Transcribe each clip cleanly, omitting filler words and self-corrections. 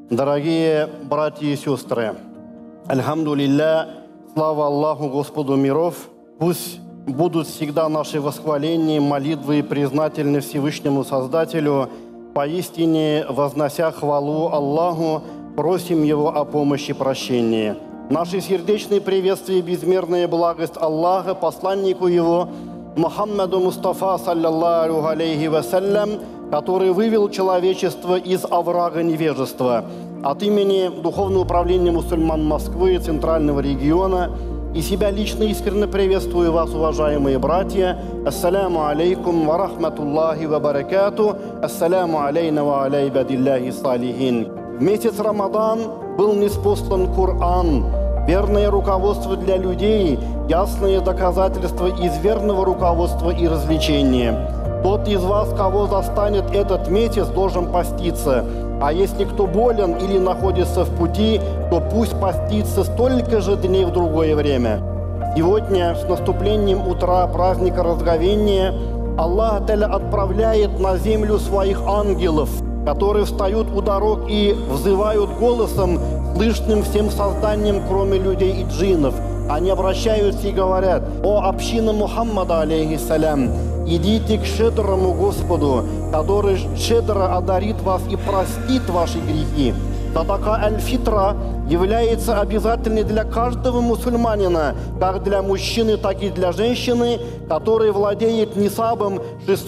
Дорогие братья и сестры, альхамдулилля, слава Аллаху, Господу миров, пусть будут всегда наши восхваления, молитвы и признательны Всевышнему Создателю, поистине вознося хвалу Аллаху, просим Его о помощи и прощении. Наши сердечные приветствия и безмерная благость Аллаха, посланнику Его, Мухаммаду Мустафа, саллаллаху алейхи вассалям, который вывел человечество из оврага невежества. От имени Духовного управления мусульман Москвы и Центрального региона и себя лично искренне приветствую вас, уважаемые братья. Ассаляму алейкум ва рахматуллахи ва баракату. Ассаляму алейна ва алей бадиллахи салихин. В месяц Рамадан был ниспослан Коран, верное руководство для людей, ясные доказательства из верного руководства и развлечения. Тот из вас, кого застанет этот месяц, должен поститься. А если кто болен или находится в пути, то пусть постится столько же дней в другое время. Сегодня, с наступлением утра праздника Разговения, Аллах Та'аля отправляет на землю своих ангелов, которые встают у дорог и взывают голосом, слышным всем созданием, кроме людей и джиннов. Они обращаются и говорят: «О община Мухаммада, алейхиссалям, идите к щедрому Господу, который щедро одарит вас и простит ваши грехи». Садака аль-фитра является обязательной для каждого мусульманина, как для мужчины, так и для женщины, который владеет нисабом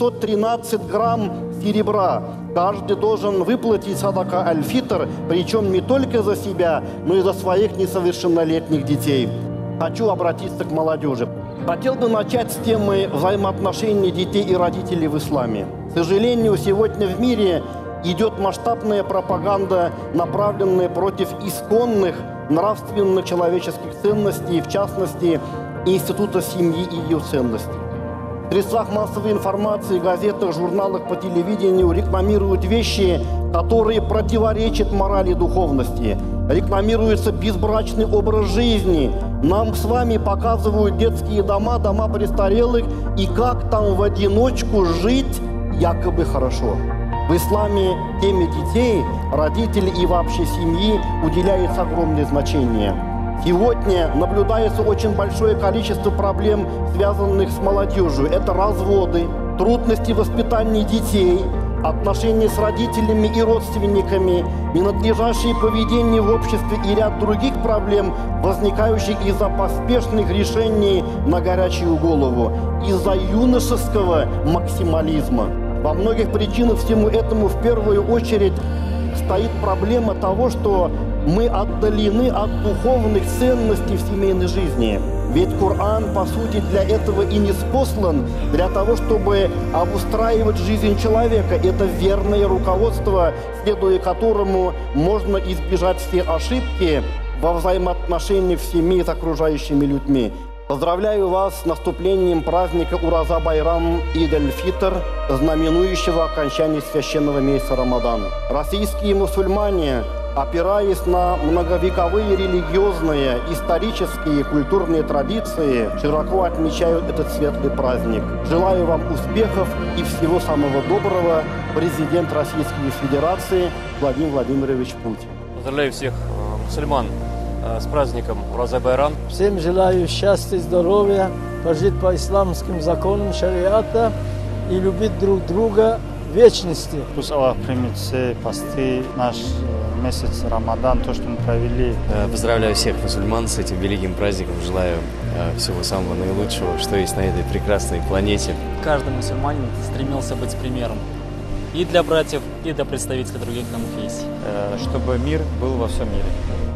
613 грамм серебра. Каждый должен выплатить садака аль-фитр, причем не только за себя, но и за своих несовершеннолетних детей. Хочу обратиться к молодежи. Хотел бы начать с темы взаимоотношений детей и родителей в исламе. К сожалению, сегодня в мире идет масштабная пропаганда, направленная против исконных нравственных человеческих ценностей, в частности, института семьи и ее ценностей. В средствах массовой информации, газетах, журналах, по телевидению рекламируют вещи, которые противоречат морали и духовности. Рекламируется безбрачный образ жизни. Нам с вами показывают детские дома, дома престарелых, и как там в одиночку жить якобы хорошо. В исламе теме детей, родителей и вообще семьи уделяется огромное значение. Сегодня наблюдается очень большое количество проблем, связанных с молодежью. Это разводы, трудности воспитания детей, отношения с родителями и родственниками, ненадлежащее поведение в обществе и ряд других проблем, возникающих из-за поспешных решений на горячую голову, из-за юношеского максимализма. Во многих причинах всему этому в первую очередь стоит проблема того, что мы отдалены от духовных ценностей в семейной жизни. Ведь Коран, по сути, для этого и ниспослан, для того, чтобы обустраивать жизнь человека. Это верное руководство, следуя которому можно избежать все ошибки во взаимоотношениях в семье с окружающими людьми. Поздравляю вас с наступлением праздника Ураза-Байрам Ид-аль-Фитр, знаменующего окончание священного месяца Рамадан. Российские мусульмане, опираясь на многовековые религиозные, исторические и культурные традиции, широко отмечают этот светлый праздник. Желаю вам успехов и всего самого доброго. Президент Российской Федерации Владимир Владимирович Путин. Поздравляю всех мусульман с праздником Ураза-Байрам. Всем желаю счастья, здоровья, пожить по исламским законам шариата и любить друг друга в вечности. Пусть Аллах примет все посты, наш месяц Рамадан, то, что мы провели. Поздравляю всех мусульман с этим великим праздником. Желаю всего самого наилучшего, что есть на этой прекрасной планете. Каждый мусульманин стремился быть примером и для братьев, и для представителей других конфессий. Чтобы мир был во всем мире.